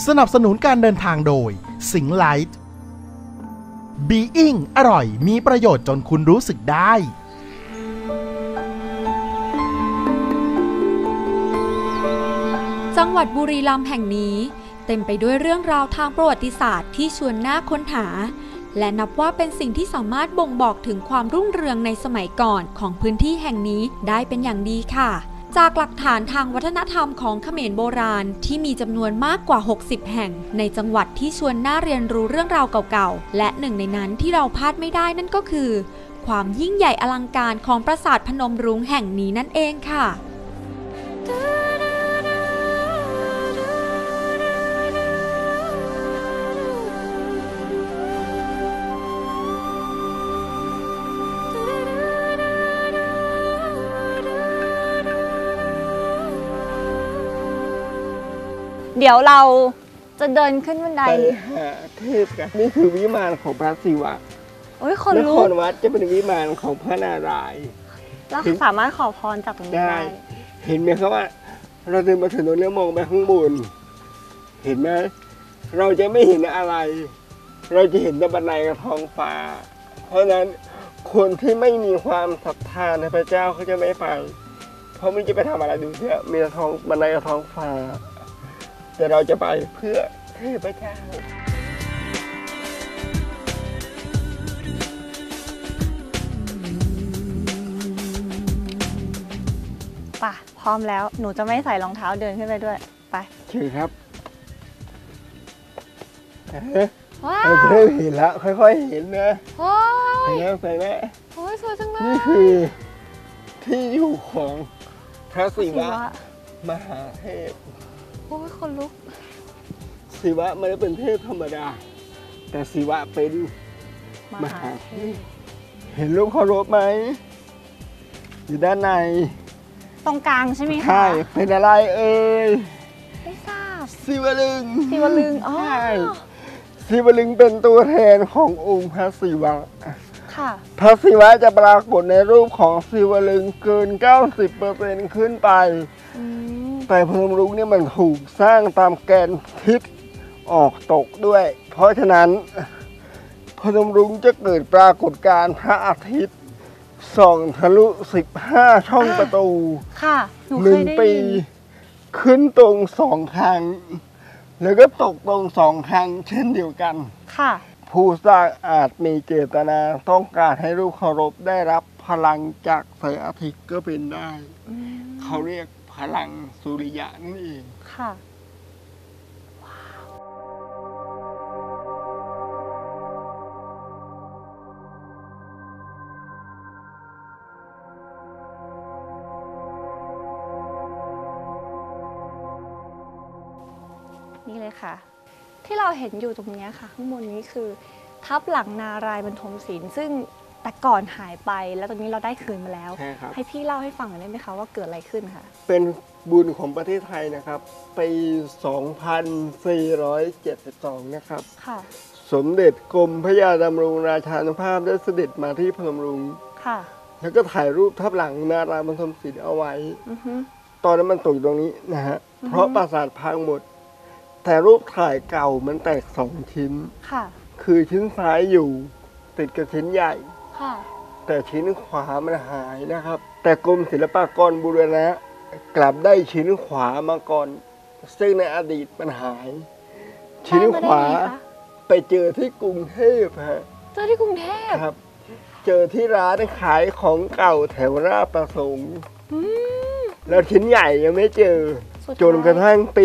สนับสนุนการเดินทางโดยสิงห์ไลท์บีอิงอร่อยมีประโยชน์จนคุณรู้สึกได้จังหวัดบุรีรัมย์แห่งนี้เต็มไปด้วยเรื่องราวทางประวัติศาสตร์ที่ชวนน่าค้นหาและนับว่าเป็นสิ่งที่สามารถบ่งบอกถึงความรุ่งเรืองในสมัยก่อนของพื้นที่แห่งนี้ได้เป็นอย่างดีค่ะจากหลักฐานทางวัฒนธรรมของเขมรโบราณที่มีจำนวนมากกว่า60แห่งในจังหวัดที่ชวนน่าเรียนรู้เรื่องราวเก่าๆและหนึ่งในนั้นที่เราพลาดไม่ได้นั่นก็คือความยิ่งใหญ่อลังการของปราสาทพนมรุ้งแห่งนี้นั่นเองค่ะเดี๋ยวเราจะเดินขึ้นบันไดไปหาเทพกันนี่คือวิมานของพระศิวะโอ้ยคนลุกนครวัดจะเป็นวิมานของพระนารายณ์เราสามารถขอพรจากตรงนี้ได้เห็นไหมครับว่าเราเดินมาถึงตรงนี้มองไปข้างบนเห็นไหมเราจะไม่เห็นอะไรเราจะเห็นแต่บันไดกับท้องฟ้าเพราะนั้นคนที่ไม่มีความศรัทธาในพระเจ้าเขาจะไม่ไปเพราะไม่จะไปทำอะไรดูเถอะมีท้องบันไดกับท้องฟ้าแต่เราจะไปเพื่อเทพเจ้าป่ะพร้อมแล้วหนูจะไม่ใส่รองเท้าเดินขึ้นไปด้วยไปเชิญครับว้าวเริ่มเห็นแล้วค่อยๆเห็นนะโอ้ยใส่แม่โอ้ยสวยจังเลยนี่คือที่อยู่ของพระศิวะมหาเทพโอ้ยคนลุกศิวะไม่ได้เป็นเทพธรรมดาแต่ศิวะเป็นมหาเทพเห็นรูปเคารพไหมอยู่ด้านในตรงกลางใช่ไหมคะใช่เป็นอะไรเอ่ยไม่ทราบศิวลึงอ๋อใช่ศิวลึงเป็นตัวแทนขององค์พระศิวะค่ะพระศิวะจะปรากฏในรูปของศิวลึงเกิน 90% ขึ้นไปแต่พนมรุ้งเนี่ยมันถูกสร้างตามแกนทิศออกตกด้วยเพราะฉะนั้นพนมรุ้งจะเกิดปรากฏการณ์พระอาทิตย์ส่องทะลุ15ช่องประตูค่ะ 1 ปีขึ้นตรง2 ครั้งแล้วก็ตกตรง2 ครั้งเช่นเดียวกันค่ะผู้สร้างอาจมีเจตนาต้องการให้รูปเคารพได้รับพลังจากแสงอาทิตย์ก็เป็นได้เขาเรียกพลังสุริยะนั่นเองค่ะนี่เลยค่ะที่เราเห็นอยู่ตรงนี้ค่ะข้างบนนี้คือทับหลังนารายณ์บรรทมศิลป์ซึ่งแต่ก่อนหายไปแล้วตอนนี้เราได้คืนมาแล้วให้พี่เล่าให้ฟังหน่อยได้ไหมคะว่าเกิดอะไรขึ้นค่ะเป็นบุญของประเทศไทยนะครับปี 2472 นะครับสมเด็จกรมพระยาดำรงราชานุภาพได้เสด็จมาที่พนมรุ้งแล้วก็ถ่ายรูปทับหลังนารายณ์บรรทมศิลป์เอาไว้ตอนนั้นมันตกอยู่ตรงนี้นะฮะเพราะปราสาทพังหมดแต่รูปถ่ายเก่ามันแตก2 ชิ้นคือชิ้นซ้ายอยู่ติดกับชิ้นใหญ่แต่ชิ้นขวามันหายนะครับแต่กรมศิลปากรบูรณะกลับได้ชิ้นขวามาก่อนซึ่งในอดีตมันหายชิ้นขวาไปเจอที่กรุงเทพฮะเจอที่กรุงเทพครับเจอที่ร้านขายของเก่าแถวราชประสงค์แล้วชิ้นใหญ่ยังไม่เจอจนกระทั่งปี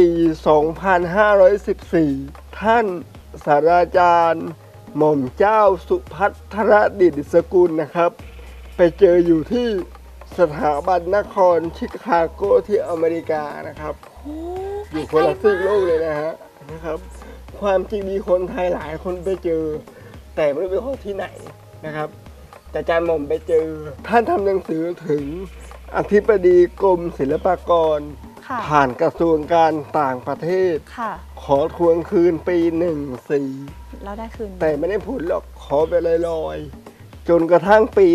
2514 ท่านศาสตราจารย์หม่อมเจ้าสุภัทรดิษฐสกุลนะครับไปเจออยู่ที่สถาบันนครชิคาโกที่อเมริกานะครับอยู่คนละซีกโลกเลยนะครับความจริงมีคนไทยหลายคนไปเจอแต่ไม่รู้เป็นคนที่ไหนนะครับแต่อาจารย์หม่อมไปเจอท่านทำหนังสือถึงอธิบดีกรมศิลปากรผ่านกระทรวงการต่างประเทศขอทวงคืนปี 14 แล้วได้คืนแต่ไม่ได้ผลหรอกขอไปลอยๆจนกระทั่งปี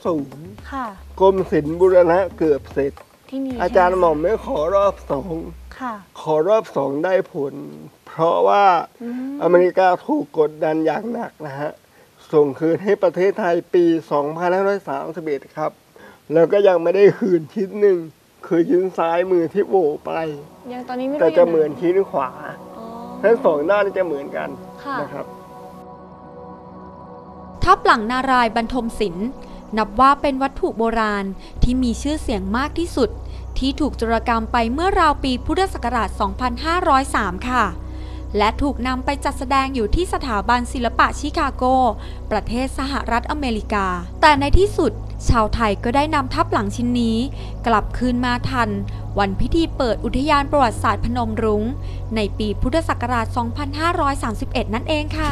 30กรมศิลป์บูรณะเกือบเสร็จอาจารย์หม่อมไม่ขอรอบขอรอบสองได้ผล เพราะว่าอเมริกาถูกกดดันอย่างหนักนะฮะส่งคืนให้ประเทศไทยปี 2531 ครับแล้วก็ยังไม่ได้คืนชิ้นหนึ่งคือชิ้นซ้ายมือที่โหวไปยังตอนนี้ไม่รู้แต่จะเหมือนชิ้นขวาทั้งสองด้านจะเหมือนกันนะครับทับหลังนารายณ์บรรทมศิลป์นับว่าเป็นวัตถุโบราณที่มีชื่อเสียงมากที่สุดที่ถูกโจรกรรมไปเมื่อราวปีพุทธศักราช 2503 ค่ะและถูกนำไปจัดแสดงอยู่ที่สถาบันศิลปะชิคาโกประเทศสหรัฐอเมริกาแต่ในที่สุดชาวไทยก็ได้นำทับหลังชิ้นนี้กลับคืนมาทันวันพิธีเปิดอุทยานประวัติศาสตร์พนมรุ้งในปีพุทธศักราช 2531 นั่นเองค่ะ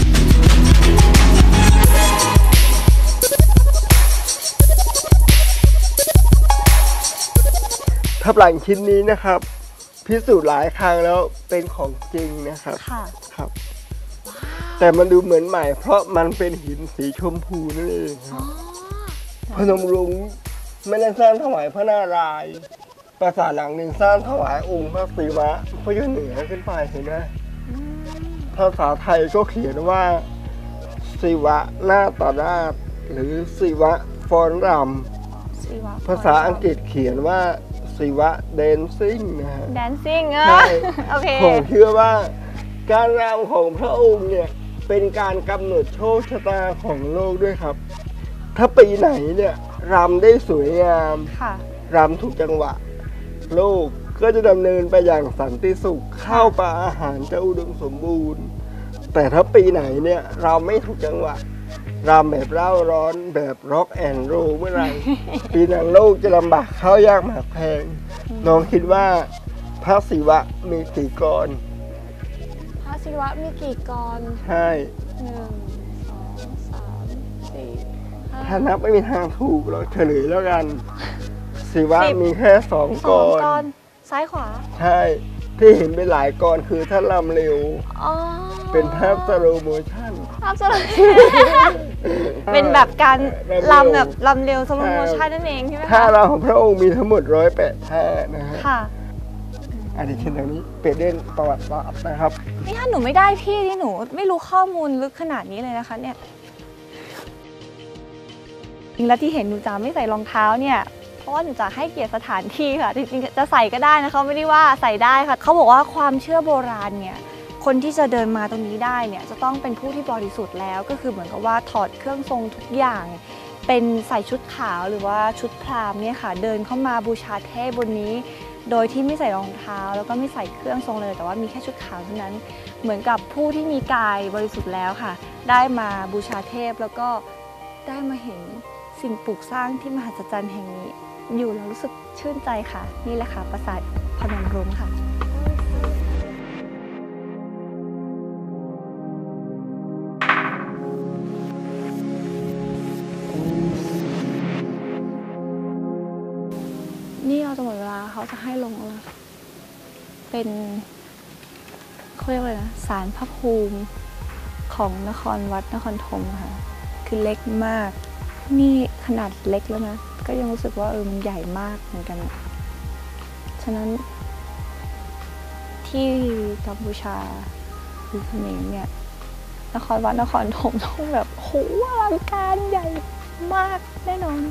ทับหลังชิ้นนี้นะครับพิสูจน์หลายครั้งแล้วเป็นของจริงนะครับครับแต่มันดูเหมือนใหม่เพราะมันเป็นหินสีชมพูนั่นเองครับพนมรุ้งไม่ได้สร้างถวายพระนารายณ์ปราสาทหลังหนึ่งสร้างถวายองค์พระศิวะพระยศเหนือขึ้นไปเห็นไหมภาษาไทยก็เขียนว่าศิวะนาตราชหรือศิวะฟ้อนรำภาษาอังกฤษเขียนว่าศิวะแดนซิ่งนะฮะแดนซิ่งโอเคผมเชื่อว่าการรำของพระองค์เนี่ยเป็นการกำหนดโชคชะตาของโลกด้วยครับถ้าปีไหนเนี่ยรำได้สวยงามรำถูกจังหวะโลกก็จะดำเนินไปอย่างสันติสุขข้าวปลาอาหารจะอุดมสมบูรณ์แต่ถ้าปีไหนเนี่ยเราไม่ถูกจังหวะรำแบบเร่าร้อนแบบร็อกแอนด์โรลเมื่อไหร่ปีนั้นโลกจะลำบากข้าวยากหมากแพงน้องคิดว่าพระศิวะมีกี่กรพระศิวะมีกี่กรใช่ 1 2 3 4 ถ้านับไม่มีทางถูกเราเฉลยแล้วกันศิวะมีแค่2 กรซ้ายขวาใช่ที่เห็นเป็นหลายกรคือถ้าลำเร็วเป็นภาพสโลโมชั่นเป็นแบบการลำแบบลำเร็วสโลโมชั่นนั่นเองใช่ไหมคะท่าเราของพระองค์มีทั้งหมด108 ท่านะฮะอันนี้เช่นอย่างนี้เป็นเรื่องประวัติศาสตร์นะครับนี่ถ้าหนูไม่ได้พี่ที่หนูไม่รู้ข้อมูลลึกขนาดนี้เลยนะคะเนี่ยจริงแล้วที่เห็นหนูจ๋าไม่ใส่รองเท้าเนี่ยเพราะว่าหนูจ๋าให้เกียรติสถานที่ค่ะจริงๆจะใส่ก็ได้นะคะไม่ได้ว่าใส่ได้ค่ะเขาบอกว่าความเชื่อโบราณเนี่ยคนที่จะเดินมาตรงนี้ได้เนี่ยจะต้องเป็นผู้ที่บริสุทธิ์แล้วก็คือเหมือนกับว่าถอดเครื่องทรงทุกอย่างเป็นใส่ชุดขาวหรือว่าชุดพราหมณ์เนี่ยค่ะเดินเข้ามาบูชาเทพบนนี้โดยที่ไม่ใส่รองเท้าแล้วก็ไม่ใส่เครื่องทรงเลยแต่ว่ามีแค่ชุดขาวเท่านั้นเหมือนกับผู้ที่มีกายบริสุทธิ์แล้วค่ะได้มาบูชาเทพแล้วก็ได้มาเห็นสิ่งปลูกสร้างที่มหัศจรรย์แห่งนี้อยู่แล้วรู้สึกชื่นใจค่ะนี่แหละค่ะปราสาทพนมรุ้งค่ะนี่เราจะหมดเวลาเขาจะให้ลงแล้วเป็นเขาเรียกว่าอะไรนะศาลพระภูมิของนครวัดนครธมค่ะคือเล็กมากนี่ขนาดเล็กแล้วนะก็ยังรู้สึกว่ามันใหญ่มากเหมือนกันฉะนั้นที่กัมพูชาหรือเขมรเนี่ยนครวัดนครธมต้องแบบโหอลังการใหญ่มากแน่นอน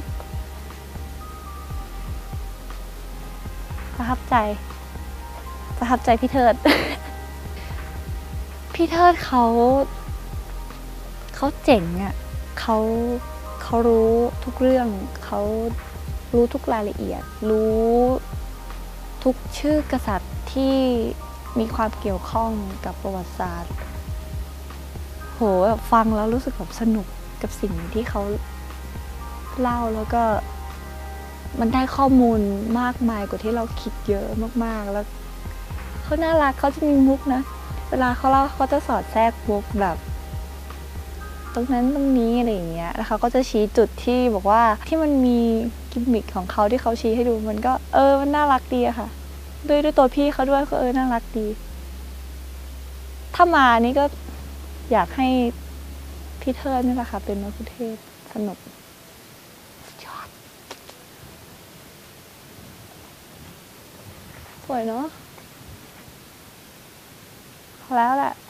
ประทับใจพี่เทิด พี่เทิดเขาเจ๋งอ่ะเขารู้ทุกเรื่องเขารู้ทุกรายละเอียดรู้ทุกชื่อกษัตริย์ที่มีความเกี่ยวข้องกับประวัติศาสตร์โหแบบฟังแล้วรู้สึกแบบสนุกกับสิ่งที่เขาเล่าแล้วก็มันได้ข้อมูลมากมายกว่าที่เราคิดเยอะมากๆแล้วเขาน่ารักเขาจะมีมุกนะเวลาเขาเล่าเขาจะสอดแทรกมุกแบบตรงนั้นตรงนี้อะไรอย่างเงี้ยแล้วเขาก็จะชี้จุดที่บอกว่าที่มันมีกิมมิคของเขาที่เขาชี้ให้ดูมันก็มันน่ารักดีอะค่ะด้วยตัวพี่เขาด้วยก็น่ารักดีถ้ามานี่ก็อยากให้พี่เทิดนี่แหละค่ะเป็นมะคุเทศสนุกยอดสวยเนาะพอแล้วแหละ